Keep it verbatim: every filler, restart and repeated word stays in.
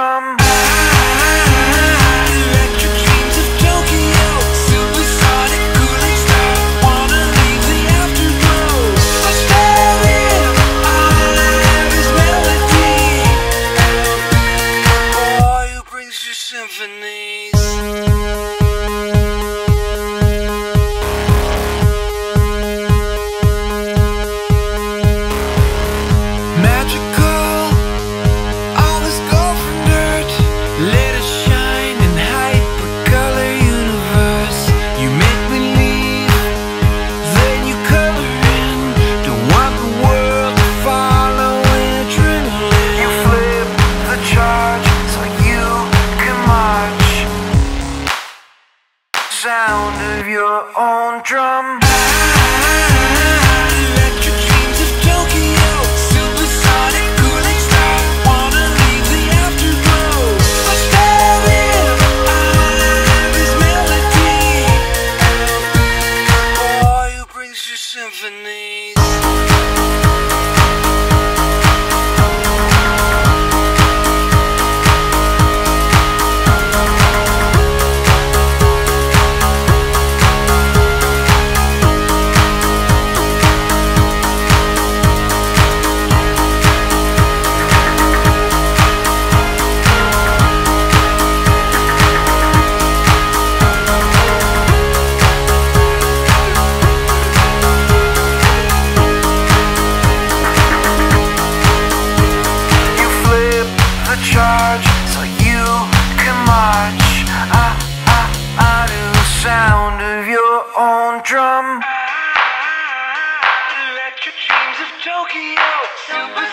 drum. Electric dreams of Tokyo, supersonic cooling star. Wanna leave the afterglow. I stand all I have is melody. Boy who brings you symphonies. Sound of your own drum. Electric dreams of Tokyo, supersonic cooling star. Wanna leave the afterglow. I stand in, all I have is melody. Boy who brings you symphonies. Charge so you can march. I, I, I do the sound of your own drum. Electric dreams of Tokyo, super